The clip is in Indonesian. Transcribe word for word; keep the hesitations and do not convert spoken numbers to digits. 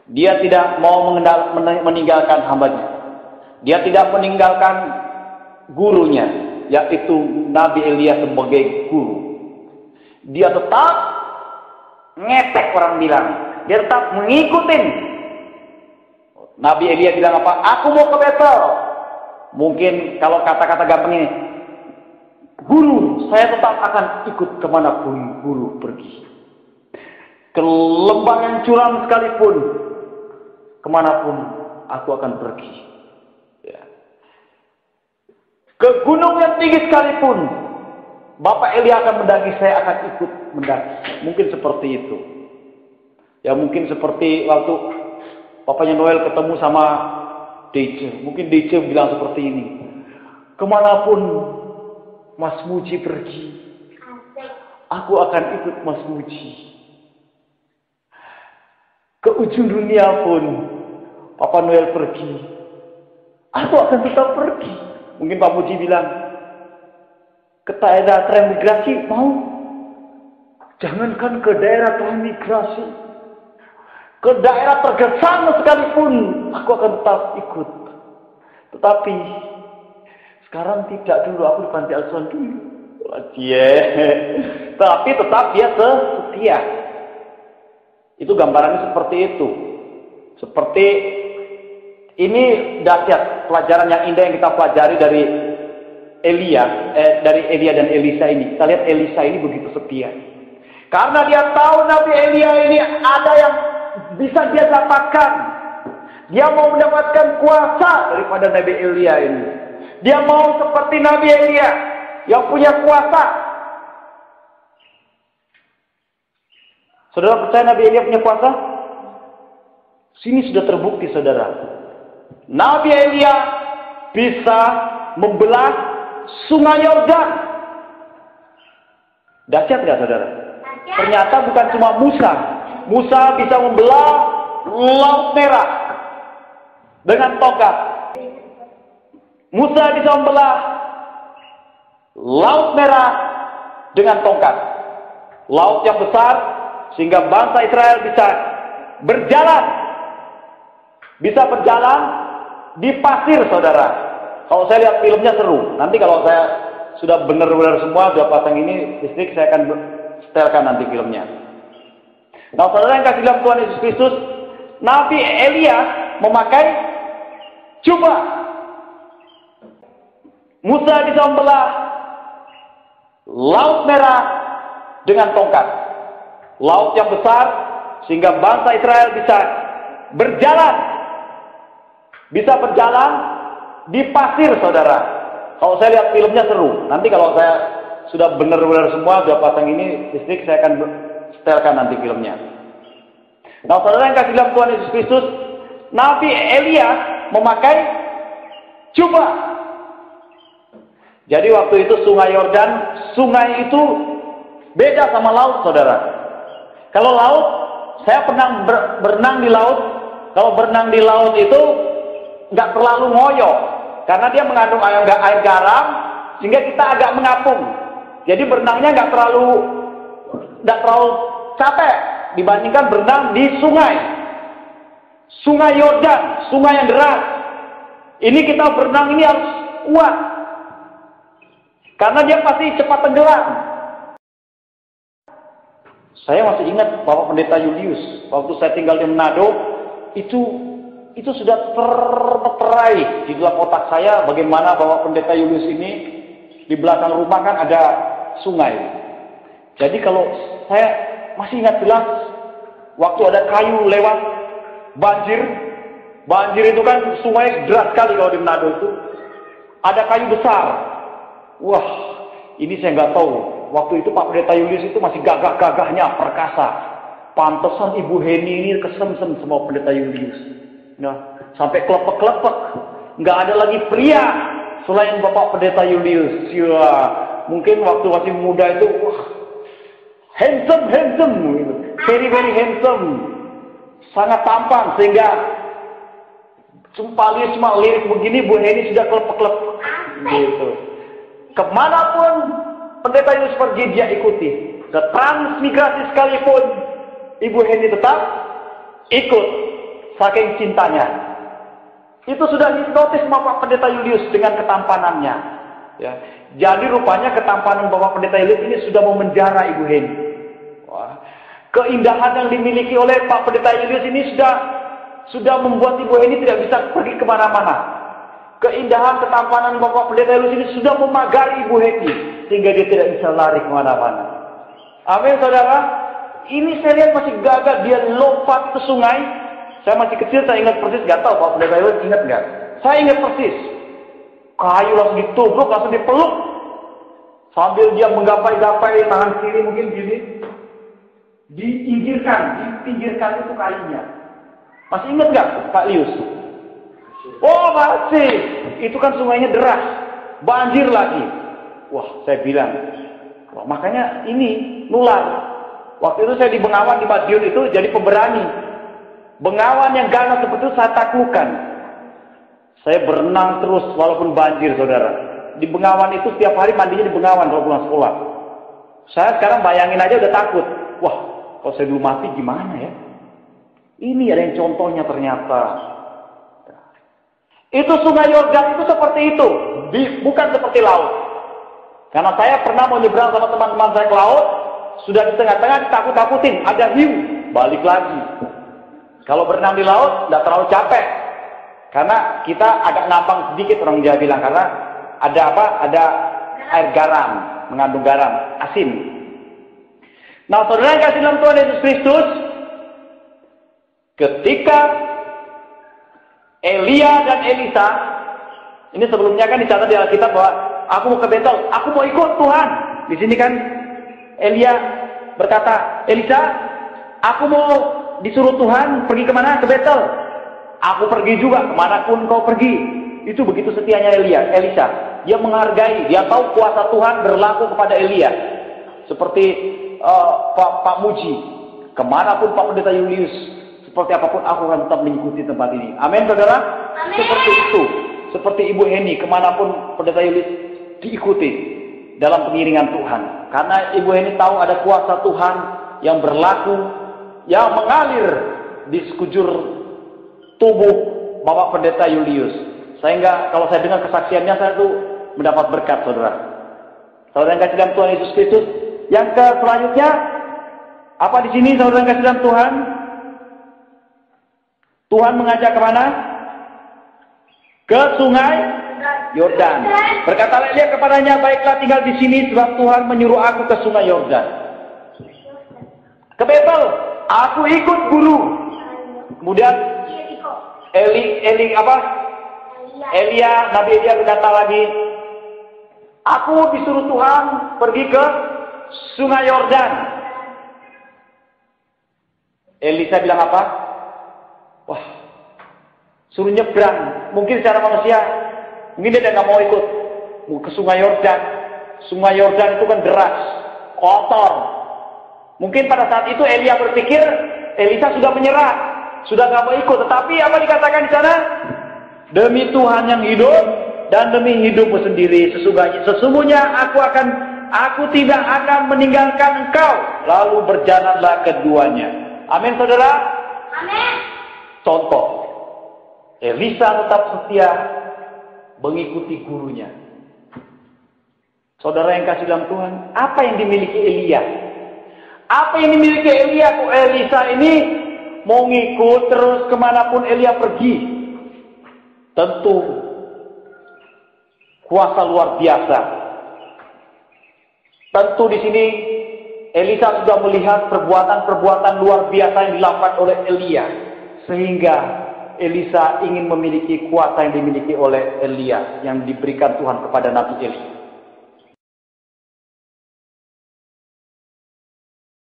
Dia tidak mau meninggalkan hambanya. Dia tidak meninggalkan gurunya, yaitu Nabi Elia sebagai guru. Dia tetap ngetek, orang bilang. Dia tetap mengikutin. Nabi Elia bilang apa? Aku mau ke Betel. Mungkin kalau kata-kata gampang ini, guru, saya tetap akan ikut kemanapun guru pergi. Ke lembah yang curam sekalipun, kemanapun aku akan pergi. Ya. Ke gunung yang tinggi sekalipun, Bapak Elia akan mendaki, saya akan ikut mendaki. Mungkin seperti itu. Ya mungkin seperti waktu Papanya Noel ketemu sama Dece. Mungkin Dece bilang seperti ini. Kemanapun Mas Muji pergi, aku akan ikut Mas Muji. Ke ujung dunia pun Papa Noel pergi, aku akan tetap pergi. Mungkin Pak Muji bilang, ke daerah transmigrasi mau? Jangankan ke daerah transmigrasi, ke daerah tergesan sekalipun aku akan tetap ikut. Tetapi sekarang tidak, dulu aku di panti asuhan dulu. Yeah. Tapi tetap dia setia. Itu gambarannya seperti itu. Seperti ini dahsyat pelajaran yang indah yang kita pelajari dari Elia, eh, dari Elia dan Elisa ini. Kita lihat Elisa ini begitu setia. Karena dia tahu Nabi Elia ini ada yang bisa dia dapatkan. Dia mau mendapatkan kuasa daripada Nabi Elia ini. Dia mau seperti Nabi Elia yang punya kuasa. Saudara percaya Nabi Elia punya kuasa? Sini sudah terbukti, saudara. Nabi Elia bisa membelah sungai Yordan. Dahsyat nggak, saudara? Ternyata bukan cuma Musa. Musa bisa membelah Laut Merah dengan tongkat. Musa bisa membelah Laut Merah dengan tongkat. Laut yang besar sehingga bangsa Israel bisa berjalan. Bisa berjalan di pasir, saudara. Kalau saya lihat filmnya seru. Nanti kalau saya sudah benar-benar semua, sudah pasang ini listrik, saya akan setelkan nanti filmnya. Nah, saudara yang kasih dalam Tuhan Yesus Kristus, Nabi Elia memakai jubah. Musa bisa membelah Laut Merah dengan tongkat. Laut yang besar sehingga bangsa Israel bisa berjalan. Bisa berjalan di pasir, saudara. Kalau saya lihat filmnya seru. Nanti kalau saya sudah benar-benar semua, sudah pasang ini listrik, saya akan setelkan nanti filmnya. Nah, saudara yang kasih dalam Tuhan Yesus Kristus, Nabi Elia memakai jubah. Jadi waktu itu sungai Yordan, sungai itu beda sama laut, saudara. Kalau laut, saya pernah ber berenang di laut. Kalau berenang di laut itu nggak terlalu ngoyo, karena dia mengandung air, air garam, sehingga kita agak mengapung. Jadi berenangnya nggak terlalu nggak terlalu capek dibandingkan berenang di sungai. Sungai Yordan, sungai yang deras. Ini kita berenang ini harus kuat, karena dia pasti cepat tenggelam. Saya masih ingat Bapak Pendeta Julius, waktu saya tinggal di Manado, itu itu sudah terterai di dalam otak saya bagaimana Bapak Pendeta Julius ini di belakang rumah kan ada sungai. Jadi kalau saya masih ingat jelas, waktu ada kayu lewat, banjir, banjir itu kan sungai deras sekali kalau di Manado itu. Ada kayu besar. Wah, ini saya nggak tahu. Waktu itu Pak Pendeta Julius itu masih gagah-gagahnya, perkasa. Pantesan Ibu Heni ini kesemsem sama Pendeta Julius. Nah, sampai kelepek-kelepek. Nggak ada lagi pria selain Bapak Pendeta Julius. Ya, mungkin waktu masih muda itu, wah, handsome, handsome, very, very handsome. Sangat tampan, sehingga sumpah cuma lirik begini, Bu Heni sudah kelepek-kelepek. Gitu. Kemanapun Pendeta Julius pergi, dia ikuti. Ke transmigrasi sekalipun, Ibu Heni tetap ikut. saking cintanya. Itu sudah dinotis sama Pak Pendeta Julius dengan ketampanannya. Ya. Jadi rupanya ketampanan Bapak Pendeta Julius ini sudah memenjara Ibu Heni. Wah. Keindahan yang dimiliki oleh Pak Pendeta Julius ini sudah sudah membuat Ibu Heni tidak bisa pergi kemana-mana. Keindahan ketampanan Bapak Pendeta Julius ini sudah memagari Ibu Heni sehingga dia tidak bisa lari kemana-mana. Amin, saudara. Ini saya lihat masih gagah, dia lompat ke sungai. Saya masih kecil, saya ingat persis, nggak tahu Pak Pendeta Julius ingat nggak? Saya ingat persis. Kayu langsung ditubruk, langsung dipeluk. Sambil dia menggapai-gapai tangan kiri mungkin gini. Diinggirkan, dipinggirkan itu kayunya. Masih ingat nggak Pak Lius? Oh masih. Itu kan sungainya deras. Banjir lagi. Wah saya bilang. Wah, makanya ini nular. Waktu itu saya di Bengawan di Madiun itu jadi pemberani. Bengawan yang ganas seperti itu saya taklukkan. Saya berenang terus walaupun banjir, saudara. Di Bengawan itu setiap hari mandinya di Bengawan kalau pulang sekolah. Saya sekarang bayangin aja udah takut. Wah, kalau saya dulu mati gimana ya? Ini ada yang contohnya ternyata. Itu sungai Yordan itu seperti itu. Di, bukan seperti laut. Karena saya pernah mau nyebrang sama teman-teman saya ke laut. Sudah di tengah-tengah ditakut-takutin. Ada hiu. Balik lagi. Kalau berenang di laut, tidak terlalu capek. Karena kita agak ngambang sedikit orang Jawa bilang. Karena ada apa? Ada air garam. Mengandung garam. Asin. Nah, saudara yang kasih dalam Tuhan Yesus Kristus. Ketika Elia dan Elisa. Ini sebelumnya kan dicatat di Alkitab bahwa aku mau ke Betel. Aku mau ikut Tuhan. Di sini kan Elia berkata, Elisa, aku mau disuruh Tuhan pergi kemana? Ke Betel. Aku pergi juga kemanapun kau pergi. Itu begitu setianya Elia, Elisa. Dia menghargai, dia tahu kuasa Tuhan berlaku kepada Elia. Seperti uh, Pak, Pak Muji, kemanapun Pak Pendeta Julius, seperti apapun aku akan tetap mengikuti tempat ini. Amin, saudara. Amin. Seperti itu, seperti Ibu Heni, kemanapun Pendeta Julius diikuti dalam pengiringan Tuhan. Karena Ibu Heni tahu ada kuasa Tuhan yang berlaku, yang mengalir di sekujur tubuh Bapak Pendeta Julius. Sehingga kalau saya dengar kesaksiannya, saya tuh mendapat berkat, saudara. Saudara yang kasih dalam Tuhan Yesus Kristus. Yang ke selanjutnya, apa di sini saudara yang kasih dalam Tuhan? Tuhan mengajak kemana? Ke sungai Yordan. Berkatalah Elia kepadanya, baiklah tinggal di sini sebab Tuhan menyuruh aku ke sungai Yordan. Ke Betel. Aku ikut guru. Kemudian Eli, Eli apa? Elia, Nabi Elia berkata lagi, aku disuruh Tuhan pergi ke sungai Yordan. Elisa bilang apa? Wah, suruh nyebrang. Mungkin secara manusia, mungkin dia nggak mau ikut ke sungai Yordan. Sungai Yordan itu kan deras, kotor. Mungkin pada saat itu Elia berpikir Elisa sudah menyerah, sudah nggak mau ikut. Tetapi apa dikatakan di sana? Demi Tuhan yang hidup dan demi hidupmu sendiri, sesungguhnya, sesungguhnya aku akan, aku tidak akan meninggalkan engkau. Lalu berjalanlah keduanya. Amin, saudara. Amin. Contoh, Elisa tetap setia mengikuti gurunya. Saudara yang kasih dalam Tuhan, apa yang dimiliki Elia? Apa yang dimiliki Elia? Kok Elisa ini mau ngikut terus kemanapun Elia pergi? Tentu kuasa luar biasa. Tentu di sini Elisa sudah melihat perbuatan-perbuatan luar biasa yang dilakukan oleh Elia, sehingga Elisa ingin memiliki kuasa yang dimiliki oleh Elia yang diberikan Tuhan kepada Nabi Eli.